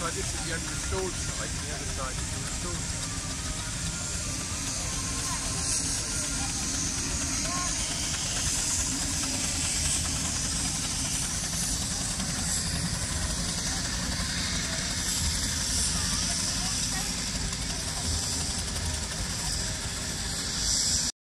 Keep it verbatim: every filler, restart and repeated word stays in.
So this is the unrestored side, and the other side is the restored side.